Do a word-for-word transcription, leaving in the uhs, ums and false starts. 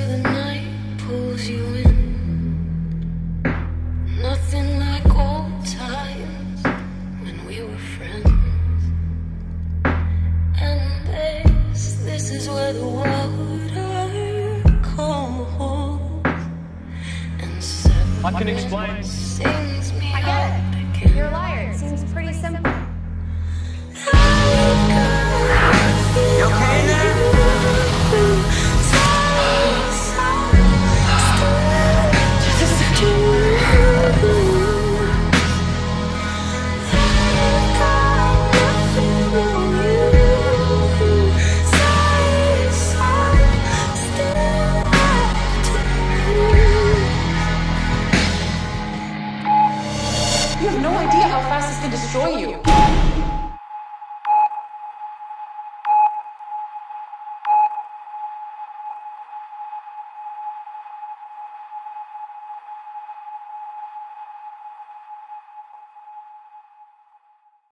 where the night pulls you in. Nothing like old times when we were friends. And this, this is where the water cold and seven I can explain. sings me I get out it. again. You're a liar. It seems pretty simple. You okay in there? You have no idea how fast this can destroy you.